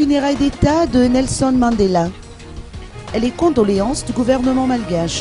funérailles d'État de Nelson Mandela et les condoléances du gouvernement malgache.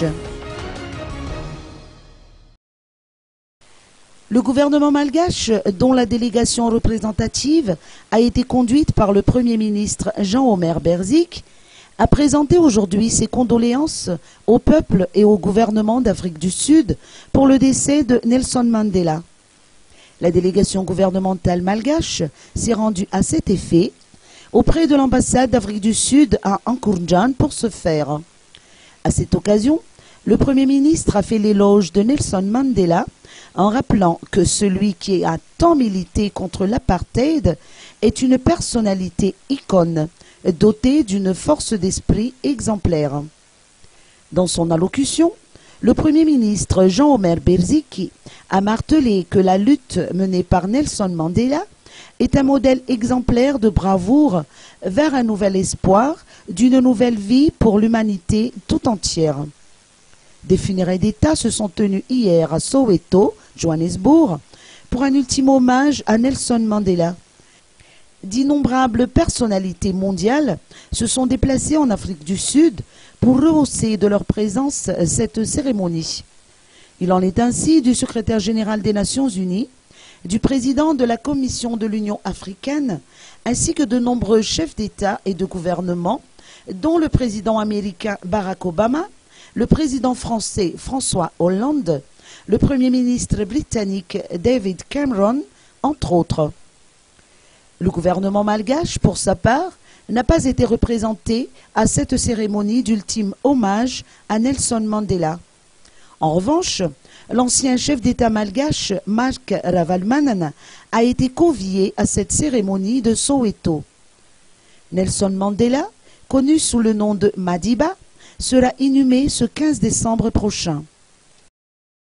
Le gouvernement malgache, dont la délégation représentative a été conduite par le Premier ministre Jean-Omer Berzik, a présenté aujourd'hui ses condoléances au peuple et au gouvernement d'Afrique du Sud pour le décès de Nelson Mandela. La délégation gouvernementale malgache s'est rendue à cet effet auprès de l'ambassade d'Afrique du Sud à Ankourndjan pour ce faire. À cette occasion, le Premier ministre a fait l'éloge de Nelson Mandela en rappelant que celui qui a tant milité contre l'apartheid est une personnalité icône, dotée d'une force d'esprit exemplaire. Dans son allocution, le Premier ministre Jean-Omer Berzik a martelé que la lutte menée par Nelson Mandela est un modèle exemplaire de bravoure vers un nouvel espoir d'une nouvelle vie pour l'humanité tout entière. Des funérailles d'État se sont tenues hier à Soweto, Johannesburg, pour un ultime hommage à Nelson Mandela. D'innombrables personnalités mondiales se sont déplacées en Afrique du Sud pour rehausser de leur présence cette cérémonie. Il en est ainsi du secrétaire général des Nations Unies, du président de la Commission de l'Union africaine, ainsi que de nombreux chefs d'État et de gouvernement, dont le président américain Barack Obama, le président français François Hollande, le Premier ministre britannique David Cameron, entre autres. Le gouvernement malgache, pour sa part, n'a pas été représenté à cette cérémonie d'ultime hommage à Nelson Mandela. En revanche, l'ancien chef d'État malgache, Marc Ravalomanana, a été convié à cette cérémonie de Soweto. Nelson Mandela, connu sous le nom de Madiba, sera inhumé ce 15 décembre prochain.